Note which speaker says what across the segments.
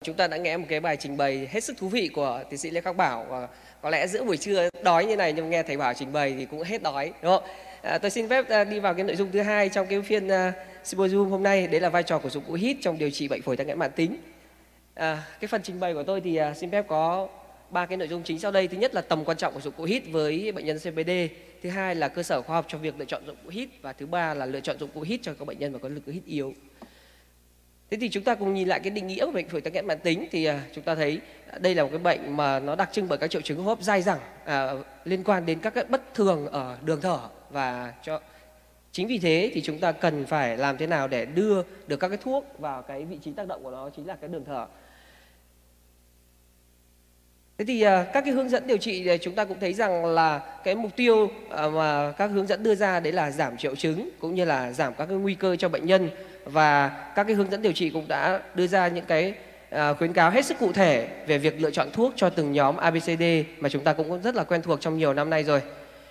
Speaker 1: Chúng ta đã nghe một cái bài trình bày hết sức thú vị của tiến sĩ Lê Khắc Bảo, và có lẽ giữa buổi trưa đói như này nhưng nghe thầy Bảo trình bày thì cũng hết đói, đúng không? Tôi xin phép đi vào cái nội dung thứ hai trong cái phiên symposium hôm nay, đấy là vai trò của dụng cụ hít trong điều trị bệnh phổi tắc nghẽn mãn tính. Cái phần trình bày của tôi thì xin phép có 3 cái nội dung chính sau đây. Thứ nhất là tầm quan trọng của dụng cụ hít với bệnh nhân COPD. Thứ hai là cơ sở khoa học trong việc lựa chọn dụng cụ hít, và thứ ba là lựa chọn dụng cụ hít cho các bệnh nhân mà có lực hít yếu. Thế thì chúng ta cùng nhìn lại cái định nghĩa của bệnh phổi tắc nghẽn mãn tính, thì chúng ta thấy đây là một cái bệnh mà nó đặc trưng bởi các triệu chứng hô hấp dai dẳng liên quan đến các cái bất thường ở đường thở, và chính vì thế thì chúng ta cần phải làm thế nào để đưa được các cái thuốc vào cái vị trí tác động của nó, chính là cái đường thở. Thế thì các cái hướng dẫn điều trị chúng ta cũng thấy rằng là cái mục tiêu mà các hướng dẫn đưa ra đấy là giảm triệu chứng cũng như là giảm các cái nguy cơ cho bệnh nhân, và các cái hướng dẫn điều trị cũng đã đưa ra những cái khuyến cáo hết sức cụ thể về việc lựa chọn thuốc cho từng nhóm ABCD mà chúng ta cũng rất là quen thuộc trong nhiều năm nay rồi.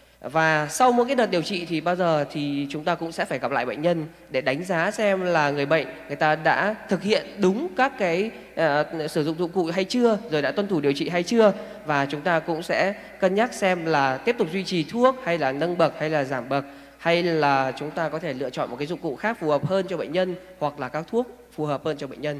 Speaker 1: Và sau mỗi cái đợt điều trị thì bao giờ thì chúng ta cũng sẽ phải gặp lại bệnh nhân để đánh giá xem là người bệnh người ta đã thực hiện đúng các cái sử dụng dụng cụ hay chưa, rồi đã tuân thủ điều trị hay chưa, và chúng ta cũng sẽ cân nhắc xem là tiếp tục duy trì thuốc hay là nâng bậc hay là giảm bậc, hay là chúng ta có thể lựa chọn một cái dụng cụ khác phù hợp hơn cho bệnh nhân, hoặc là các thuốc phù hợp hơn cho bệnh nhân.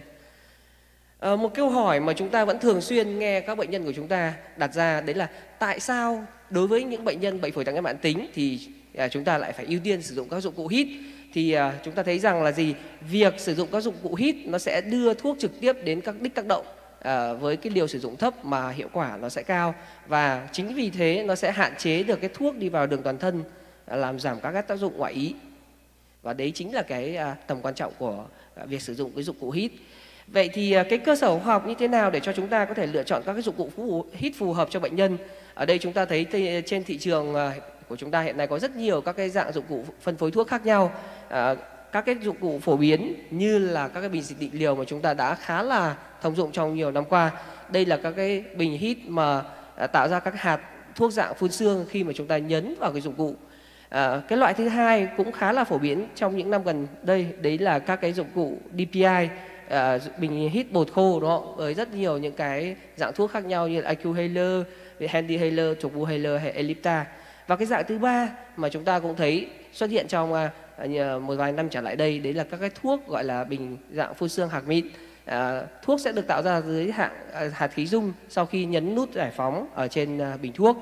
Speaker 1: Một câu hỏi mà chúng ta vẫn thường xuyên nghe các bệnh nhân của chúng ta đặt ra đấy là tại sao đối với những bệnh nhân bệnh phổi tắc nghẽn mãn tính thì chúng ta lại phải ưu tiên sử dụng các dụng cụ hít. Thì chúng ta thấy rằng là việc sử dụng các dụng cụ hít nó sẽ đưa thuốc trực tiếp đến các đích tác động với cái liều sử dụng thấp mà hiệu quả nó sẽ cao, và chính vì thế nó sẽ hạn chế được cái thuốc đi vào đường toàn thân, làm giảm các tác dụng ngoại ý. Và đấy chính là cái tầm quan trọng của việc sử dụng cái dụng cụ hít. Vậy thì cái cơ sở khoa học như thế nào để cho chúng ta có thể lựa chọn các cái dụng cụ hít phù hợp cho bệnh nhân? Ở đây chúng ta thấy trên thị trường của chúng ta hiện nay có rất nhiều các cái dạng dụng cụ phân phối thuốc khác nhau. Các cái dụng cụ phổ biến như là các cái bình xịt định liều mà chúng ta đã khá là thông dụng trong nhiều năm qua. Đây là các cái bình hít mà tạo ra các hạt thuốc dạng phun sương khi mà chúng ta nhấn vào cái dụng cụ. Cái loại thứ hai cũng khá là phổ biến trong những năm gần đây, đấy là các cái dụng cụ DPI, bình hít bột khô đó, với rất nhiều những cái dạng thuốc khác nhau như là Accuhaler, HandiHaler, Turbohaler hay Ellipta. Và cái dạng thứ ba mà chúng ta cũng thấy xuất hiện trong một vài năm trở lại đây, đấy là các cái thuốc gọi là bình dạng phun sương hạt mịn. Thuốc sẽ được tạo ra dưới hạng hạt khí dung sau khi nhấn nút giải phóng ở trên bình thuốc.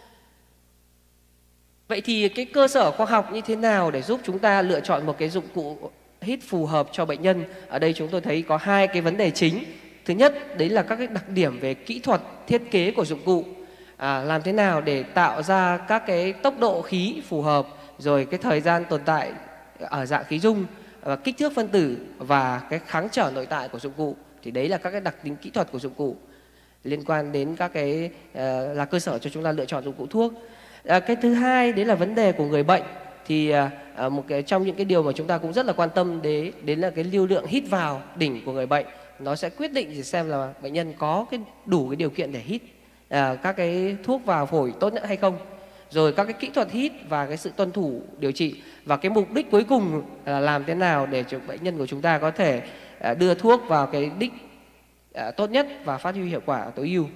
Speaker 1: Vậy thì cái cơ sở khoa học như thế nào để giúp chúng ta lựa chọn một cái dụng cụ hít phù hợp cho bệnh nhân? Ở đây chúng tôi thấy có hai cái vấn đề chính. Thứ nhất, đấy là các cái đặc điểm về kỹ thuật thiết kế của dụng cụ. Làm thế nào để tạo ra các cái tốc độ khí phù hợp, rồi cái thời gian tồn tại ở dạng khí dung, kích thước phân tử và cái kháng trở nội tại của dụng cụ. Thì đấy là các cái đặc tính kỹ thuật của dụng cụ liên quan đến các cái là cơ sở cho chúng ta lựa chọn dụng cụ thuốc. Cái thứ hai đấy là vấn đề của người bệnh. Thì trong những cái điều mà chúng ta cũng rất là quan tâm đến là cái lưu lượng hít vào đỉnh của người bệnh. Nó sẽ quyết định để xem là bệnh nhân có đủ cái điều kiện để hít các cái thuốc vào phổi tốt nhất hay không, rồi các cái kỹ thuật hít và cái sự tuân thủ điều trị, và cái mục đích cuối cùng là làm thế nào để cho bệnh nhân của chúng ta có thể đưa thuốc vào cái đích tốt nhất và phát huy hiệu quả tối ưu.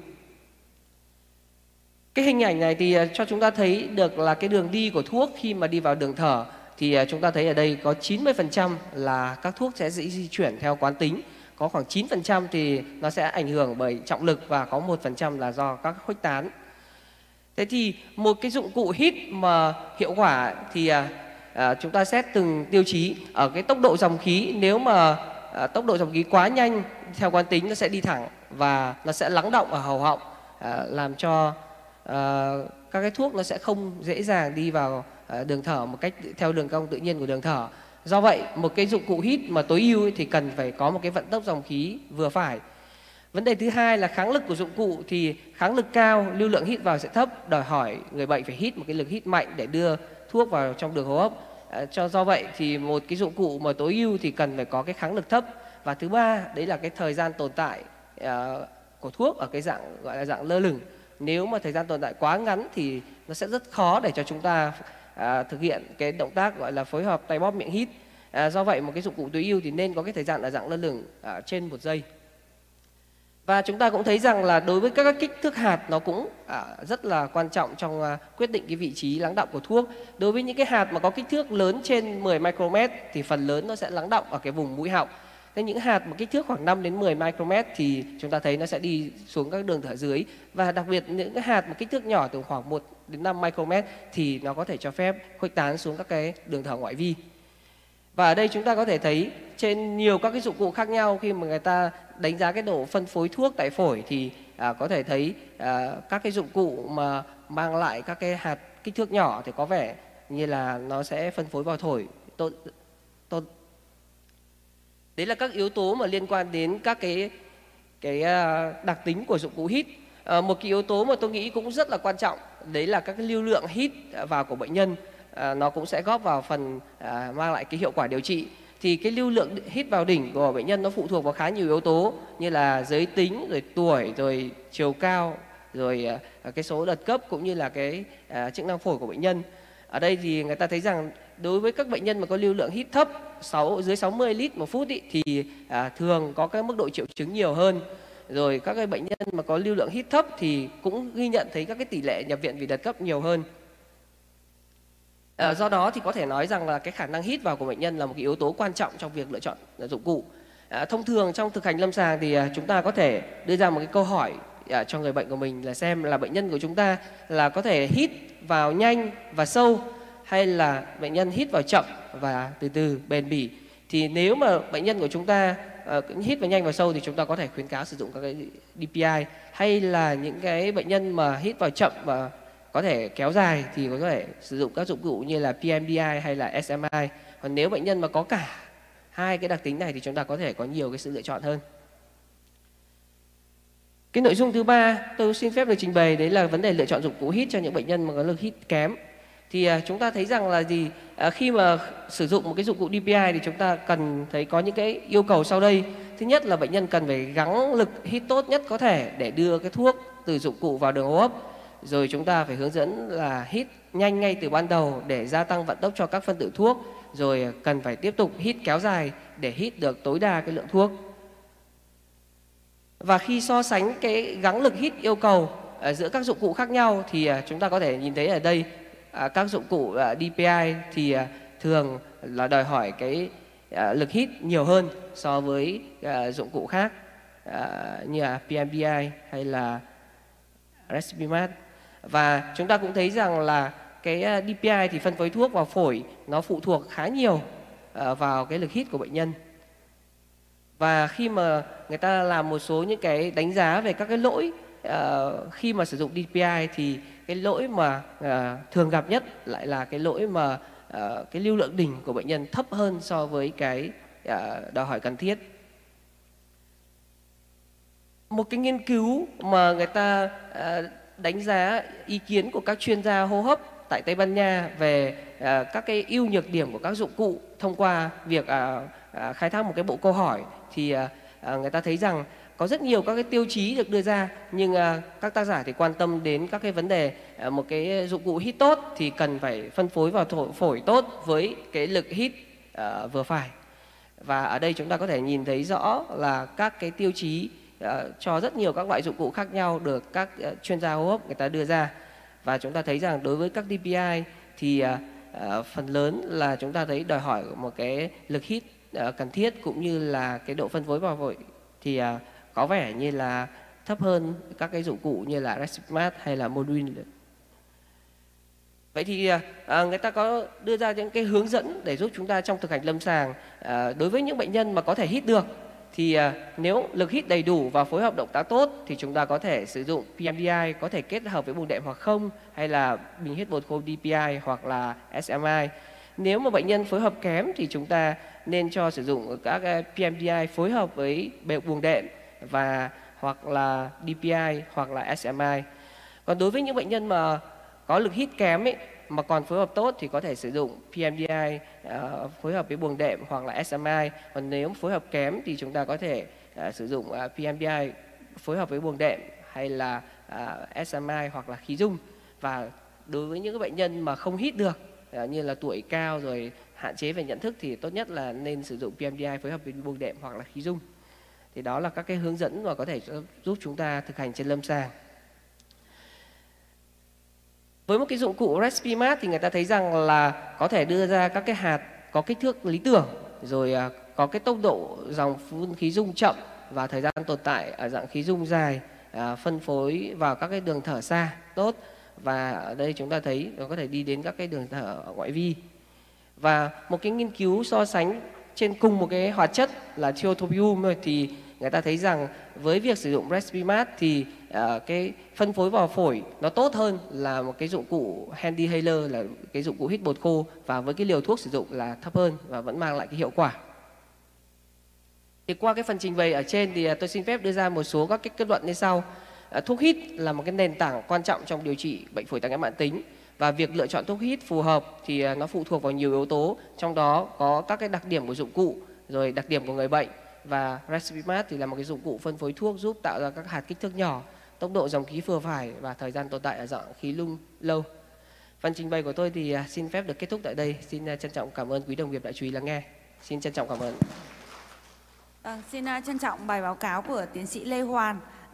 Speaker 1: Cái hình ảnh này thì cho chúng ta thấy được là cái đường đi của thuốc khi mà đi vào đường thở. Thì chúng ta thấy ở đây có 90% là các thuốc sẽ di chuyển theo quán tính, có khoảng 9% thì nó sẽ ảnh hưởng bởi trọng lực, và có 1% là do các khuếch tán. Thế thì một cái dụng cụ hít mà hiệu quả thì chúng ta xét từng tiêu chí. Ở cái tốc độ dòng khí, nếu mà tốc độ dòng khí quá nhanh theo quán tính, nó sẽ đi thẳng và nó sẽ lắng đọng ở hầu họng, làm cho các cái thuốc nó sẽ không dễ dàng đi vào đường thở một cách theo đường cong tự nhiên của đường thở. Do vậy một cái dụng cụ hít mà tối ưu thì cần phải có một cái vận tốc dòng khí vừa phải. Vấn đề thứ hai là kháng lực của dụng cụ. Thì kháng lực cao, lưu lượng hít vào sẽ thấp, đòi hỏi người bệnh phải hít một cái lực hít mạnh để đưa thuốc vào trong đường hô hấp. Do vậy thì một cái dụng cụ mà tối ưu thì cần phải có cái kháng lực thấp. Và thứ ba đấy là cái thời gian tồn tại của thuốc ở cái dạng gọi là dạng lơ lửng. Nếu mà thời gian tồn tại quá ngắn thì nó sẽ rất khó để cho chúng ta thực hiện cái động tác gọi là phối hợp tay bóp miệng hít. Do vậy một cái dụng cụ tối ưu thì nên có cái thời gian ở dạng lơ lửng trên 1 giây. Và chúng ta cũng thấy rằng là đối với các cái kích thước hạt nó cũng rất là quan trọng trong quyết định cái vị trí lắng đọng của thuốc. Đối với những cái hạt mà có kích thước lớn trên 10 micromet thì phần lớn nó sẽ lắng đọng ở cái vùng mũi họng. Thế những hạt mà kích thước khoảng 5 đến 10 micromet thì chúng ta thấy nó sẽ đi xuống các đường thở dưới. Và đặc biệt những cái hạt mà kích thước nhỏ từ khoảng 1 đến 5 micromet thì nó có thể cho phép khuếch tán xuống các cái đường thở ngoại vi. Và ở đây chúng ta có thể thấy trên nhiều các cái dụng cụ khác nhau, khi mà người ta đánh giá cái độ phân phối thuốc tại phổi thì có thể thấy các cái dụng cụ mà mang lại các cái hạt kích thước nhỏ thì có vẻ như là nó sẽ phân phối vào phổi tốt. Đấy là các yếu tố mà liên quan đến các cái đặc tính của dụng cụ hít. Một cái yếu tố mà tôi nghĩ cũng rất là quan trọng đấy là các cái lưu lượng hít vào của bệnh nhân. Nó cũng sẽ góp vào phần mang lại cái hiệu quả điều trị. Thì cái lưu lượng hít vào đỉnh của bệnh nhân nó phụ thuộc vào khá nhiều yếu tố như là giới tính, rồi tuổi, rồi chiều cao, rồi cái số đợt cấp cũng như là cái chức năng phổi của bệnh nhân. Ở đây thì người ta thấy rằng đối với các bệnh nhân mà có lưu lượng hít thấp dưới 60 lít một phút thì thường có các mức độ triệu chứng nhiều hơn. Rồi các cái bệnh nhân mà có lưu lượng hít thấp thì cũng ghi nhận thấy các cái tỷ lệ nhập viện vì đợt cấp nhiều hơn. Do đó thì có thể nói rằng là cái khả năng hít vào của bệnh nhân là một cái yếu tố quan trọng trong việc lựa chọn dụng cụ. Thông thường trong thực hành lâm sàng thì chúng ta có thể đưa ra một cái câu hỏi cho người bệnh của mình là xem là bệnh nhân của chúng ta là có thể hít vào nhanh và sâu hay là bệnh nhân hít vào chậm và từ từ bền bỉ. Thì nếu mà bệnh nhân của chúng ta hít vào nhanh và sâu thì chúng ta có thể khuyến cáo sử dụng các cái DPI, hay là những cái bệnh nhân mà hít vào chậm và có thể kéo dài thì có thể sử dụng các dụng cụ như là PMDI hay là SMI. Còn nếu bệnh nhân mà có cả hai cái đặc tính này thì chúng ta có thể có nhiều cái sự lựa chọn hơn. Cái nội dung thứ ba tôi xin phép được trình bày đấy là vấn đề lựa chọn dụng cụ hít cho những bệnh nhân mà có lực hít kém. Thì chúng ta thấy rằng là khi mà sử dụng một cái dụng cụ DPI thì chúng ta cần thấy có những cái yêu cầu sau đây. Thứ nhất là bệnh nhân cần phải gắng lực hít tốt nhất có thể để đưa cái thuốc từ dụng cụ vào đường hô hấp. Rồi chúng ta phải hướng dẫn là hít nhanh ngay từ ban đầu để gia tăng vận tốc cho các phân tử thuốc. Rồi cần phải tiếp tục hít kéo dài để hít được tối đa cái lượng thuốc. Và khi so sánh cái gắng lực hít yêu cầu giữa các dụng cụ khác nhau thì chúng ta có thể nhìn thấy ở đây các dụng cụ DPI thì thường là đòi hỏi cái lực hít nhiều hơn so với dụng cụ khác như là PMDI hay là Respimat. Và chúng ta cũng thấy rằng là cái DPI thì phân phối thuốc vào phổi nó phụ thuộc khá nhiều vào cái lực hít của bệnh nhân. Và khi mà người ta làm một số những cái đánh giá về các cái lỗi khi mà sử dụng DPI thì cái lỗi mà thường gặp nhất lại là cái lỗi mà cái lưu lượng đỉnh của bệnh nhân thấp hơn so với cái đòi hỏi cần thiết. Một cái nghiên cứu mà người ta đánh giá ý kiến của các chuyên gia hô hấp tại Tây Ban Nha về các cái ưu nhược điểm của các dụng cụ thông qua việc khai thác một cái bộ câu hỏi thì người ta thấy rằng có rất nhiều các cái tiêu chí được đưa ra, nhưng các tác giả thì quan tâm đến các cái vấn đề một cái dụng cụ hít tốt thì cần phải phân phối vào phổi tốt với cái lực hít vừa phải. Và ở đây chúng ta có thể nhìn thấy rõ là các cái tiêu chí cho rất nhiều các loại dụng cụ khác nhau được các chuyên gia hô hấp người ta đưa ra. Và chúng ta thấy rằng đối với các DPI thì phần lớn là chúng ta thấy đòi hỏi một cái lực hít cần thiết cũng như là cái độ phân phối vào phổi thì có vẻ như là thấp hơn các cái dụng cụ như là Respimat hay là Modulin. Vậy thì người ta có đưa ra những cái hướng dẫn để giúp chúng ta trong thực hành lâm sàng đối với những bệnh nhân mà có thể hít được thì nếu lực hít đầy đủ và phối hợp động tác tốt thì chúng ta có thể sử dụng PMDI, có thể kết hợp với buồng đệm hoặc không, hay là bình hít bột khô DPI hoặc là SMI. Nếu mà bệnh nhân phối hợp kém thì chúng ta nên cho sử dụng các PMDI phối hợp với buồng đệm và hoặc là DPI hoặc là SMI. Còn đối với những bệnh nhân mà có lực hít kém mà còn phối hợp tốt thì có thể sử dụng PMDI phối hợp với buồng đệm hoặc là SMI. Còn nếu phối hợp kém thì chúng ta có thể sử dụng PMDI phối hợp với buồng đệm hay là SMI hoặc là khí dung. Và đối với những bệnh nhân mà không hít được như là tuổi cao rồi hạn chế về nhận thức thì tốt nhất là nên sử dụng PMDI phối hợp với buồng đệm hoặc là khí dung. Thì đó là các cái hướng dẫn mà có thể giúp chúng ta thực hành trên lâm sàng. Với một cái dụng cụ Respimat thì người ta thấy rằng là có thể đưa ra các cái hạt có kích thước lý tưởng, rồi có cái tốc độ dòng phun khí dung chậm và thời gian tồn tại ở dạng khí dung dài, phân phối vào các cái đường thở xa tốt. Và ở đây chúng ta thấy nó có thể đi đến các cái đường thở ngoại vi. Và một cái nghiên cứu so sánh trên cùng một cái hoạt chất là tiotropium thì người ta thấy rằng với việc sử dụng Respimat thì cái phân phối vào phổi nó tốt hơn là một cái dụng cụ HandiHaler, là cái dụng cụ hít bột khô, và với cái liều thuốc sử dụng là thấp hơn và vẫn mang lại cái hiệu quả. Thì qua cái phần trình bày ở trên thì tôi xin phép đưa ra một số các cái kết luận như sau. Thuốc hít là một cái nền tảng quan trọng trong điều trị bệnh phổi tắc nghẽn mãn tính, và việc lựa chọn thuốc hít phù hợp thì nó phụ thuộc vào nhiều yếu tố, trong đó có các cái đặc điểm của dụng cụ, rồi đặc điểm của người bệnh. Và Respimat thì là một cái dụng cụ phân phối thuốc giúp tạo ra các hạt kích thước nhỏ, tốc độ dòng khí vừa phải và thời gian tồn tại ở dạng khí lung lâu. Phần trình bày của tôi thì xin phép được kết thúc tại đây. Xin trân trọng cảm ơn quý đồng nghiệp đã chú ý lắng nghe. Xin trân trọng cảm ơn.
Speaker 2: Xin trân trọng bài báo cáo của tiến sĩ Lê Hoàn.